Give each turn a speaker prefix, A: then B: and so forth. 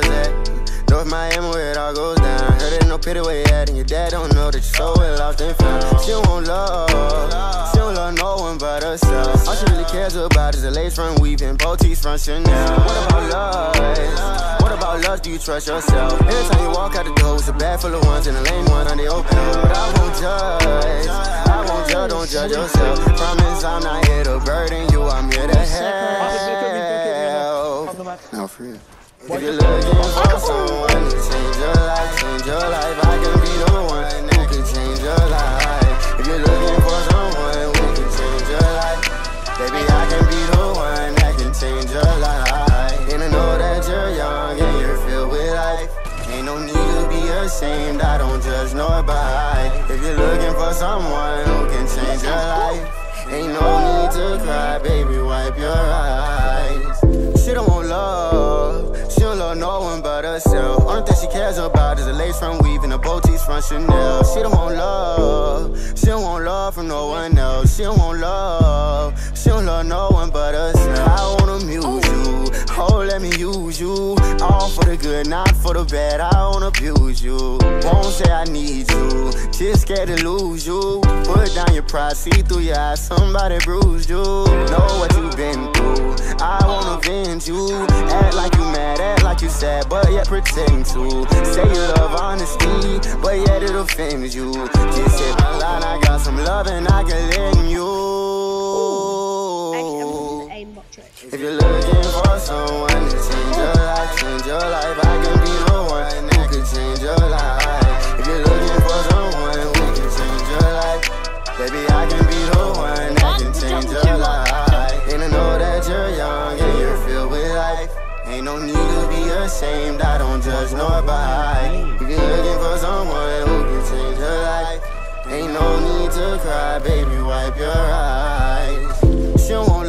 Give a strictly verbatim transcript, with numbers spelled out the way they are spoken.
A: girls at? North Miami where it all goes down. Heard it no pity where you at, and your dad don't know that you're so well lost and found. She don't want love, she don't love no one but herself. All she really cares about is the lace front weaving, boutiques from Chanel. What about love? What about love? Do you trust yourself? Every time you walk out the door, it's a bag full of ones and a lane one on the open. But I won't judge, I won't judge, don't judge yourself. Promise I'm not here to burden you, I'm here to help. No, for real. If you're looking for someone to change your life, change your life, I can be the one who can change your life. If you're looking for someone who can change your life, baby, I can be the one that can change your life. And I know that you're young and you're filled with life. Ain't no need to be ashamed, I don't judge nobody. If you're looking for someone who can change your life, ain't no need to cry, baby, wipe your eyes. She don't want love, she don't love no one but herself. Only thing she cares about is a lace front weaving, a boutiques from Chanel. She don't want love, she don't want love from no one else. She don't want love, she don't love no one but herself. I wanna amuse you, oh let me use you, all for the good, not for the bad. I won't abuse you, won't say I need you, just scared to lose you. Put down your pride, see through your eyes, somebody bruised you. Know what you've been through, I wanna avenge you. Act like you mad, act like you sad, but yet pretend to. Say you love honesty, but yet it offends you. Just hit my line, I got some love and I can lend you. If you're looking for someone to change your life, change your life, I can be the one who can change your life. If you're looking for someone who can change your life, baby, I can be the one that can change your life. And I know that you're young and you're filled with life. Ain't no need to be ashamed, I don't judge nobody. If you're looking for someone who can change your life, ain't no need to cry, baby, wipe your eyes. She don't want